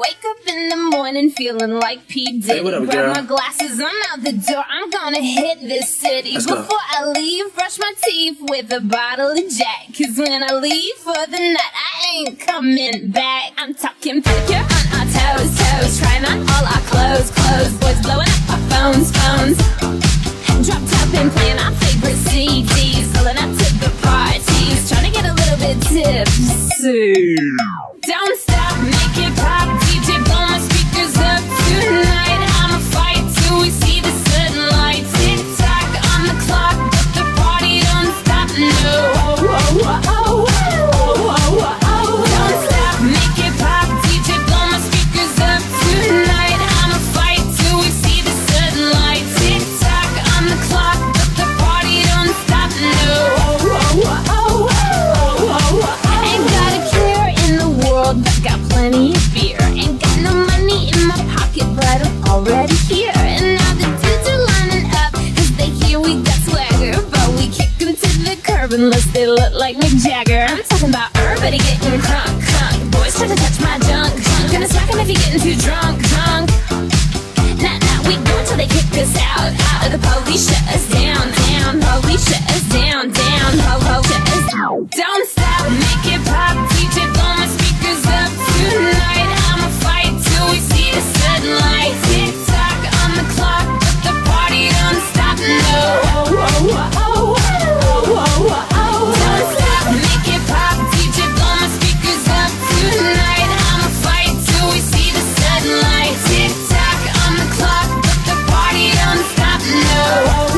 Wake up in the morning feeling like P. Diddy. Grab my glasses, I'm out the door. I'm gonna hit this city. Before I leave, brush my teeth with a bottle of Jack. Cause when I leave for the night, I ain't coming back. I'm talking pedicure on our toes, toes. Trying on all our clothes, clothes. Boys blowing up our phones, phones. Drop top and playing our favorite CDs. Pulling up to the parties. Trying to get a little bit tipsy. Don't stop, make it pop. DJ, blow my speakers up tonight. I'ma fight till we see the sunlight. Tick tock on the clock, but the party don't stop. No, don't stop, make it pop. DJ, blow my speakers up tonight. I'ma fight till we see the sunlight. Tick tock on the clock, but the party don't stop. No, ain't got a care in the world, but got plenty of beer. Ain't got no money in my pocket, but I'm already here. And now the dudes are lining up, cause they hear we got swagger. But we kick them to the curb unless they look like Mick Jagger. I'm talking about everybody getting crunk, crunk. Boys try to touch my junk, junk. Gonna smack them if you're getting too drunk, drunk. Nah, nah, we go till they kick us out, out. The police shut us down, down. Police shut us down, down. Police shut us down. Don't stop, make it pop. DJ, blow my speakers up tonight. I'ma fight till we see the sunlight. Tick tock on the clock, but the party don't stop. No, don't stop, make it pop. DJ, blow my speakers up tonight. I'ma fight till we see the sunlight. Tick tock on the clock, but the party don't stop. No.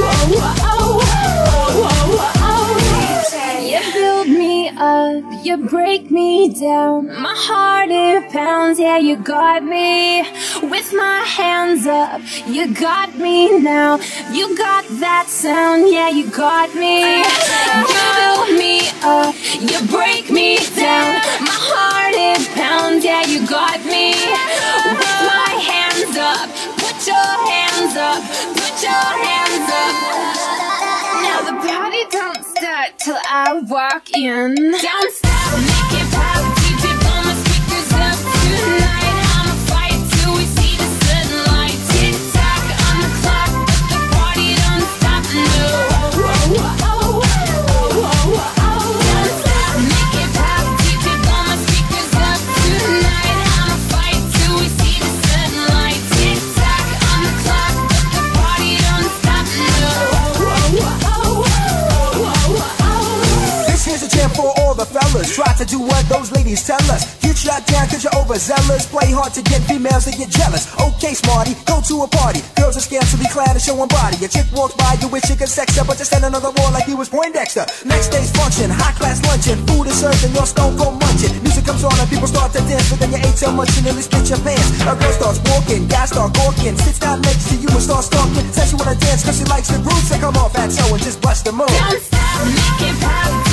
You build me up, you break me down. My heart it pounds, yeah, you got me. With my hands up, you got me now. You got that sound, yeah, you got me. You build me up, you break me down. My heart it pounds, yeah, you got me. With my hands up, put your hands up, put your hands up. Now the party don't start till I walk in. Don't stop, make it pop. DJ, blow my speakers up tonight. I'ma fight till we see the sunlight. Tick tock on the clock, but the party don't stop. No, don't stop, make it pop. DJ, blow my speakers up tonight. I'ma fight till we see the sunlight. Tick tock on the clock, but the party don't stop. No. This here's a jam for all the fellas. Try to do what those ladies tell us. Get shot down cause you're overzealous. Play hard to get females to get jealous. Okay, smarty, go to a party. Girls are scared to be clad and showing body. A chick walks by, you wish you could sex her, but you're standing on the wall like he was Poindexter. Next day's function, high class luncheon. Food is served and your stone cold munching. Music comes on and people start to dance, but then you ate so much you nearly split your pants. A girl starts walking, guys start gawking. Sits down next to you and starts talking. Says she wanna dance cause she likes the groove. Say come on, fat show and just bust the move. Don't stop, make it pop.